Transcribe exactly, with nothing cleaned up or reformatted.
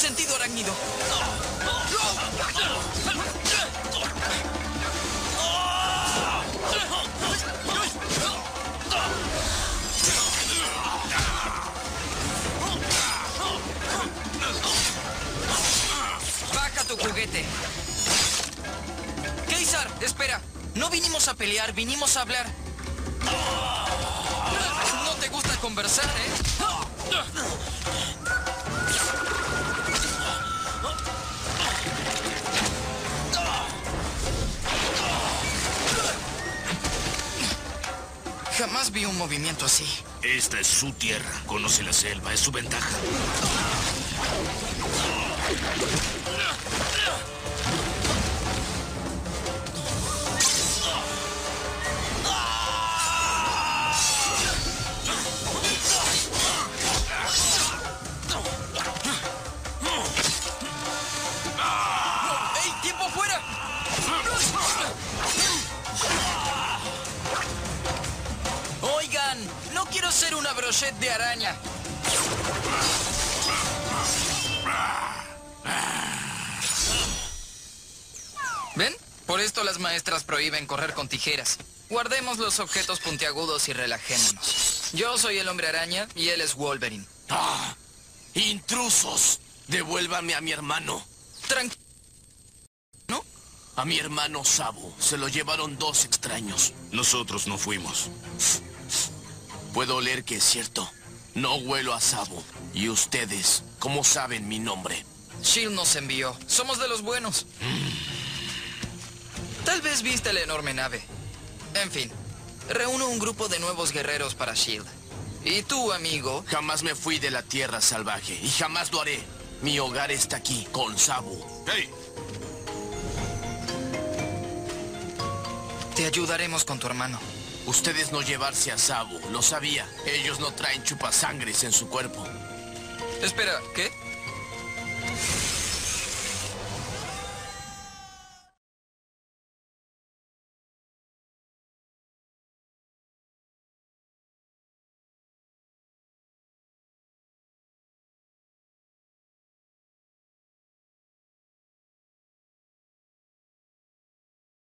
sentido arácnido. Baja tu juguete. Keysar, espera. No vinimos a pelear, vinimos a hablar. No te gusta conversar, ¿eh? Jamás vi un movimiento así. Esta es su tierra. Conoce la selva, es su ventaja. ¡Ey, tiempo fuera! Oigan, no quiero ser una brochette de araña. ¿Ven? Por esto las maestras prohíben correr con tijeras. Guardemos los objetos puntiagudos y relajémonos. Yo soy el hombre araña y él es Wolverine. ¡Ah! ¡Intrusos! Devuélvame a mi hermano. Tranquilo. ¿No? A mi hermano Sabo. Se lo llevaron dos extraños. Nosotros no fuimos. Puedo oler que es cierto. No huelo a Sabo. Y ustedes, ¿cómo saben mi nombre? Shield nos envió. Somos de los buenos. Tal vez viste la enorme nave. En fin, reúno un grupo de nuevos guerreros para Shield. Y tú, amigo... Jamás me fui de la tierra salvaje. Y jamás lo haré. Mi hogar está aquí, con Sabo. ¡Hey! Te ayudaremos con tu hermano. Ustedes no llevarse a Sabo. Lo sabía. Ellos no traen chupasangres en su cuerpo. Espera, ¿qué?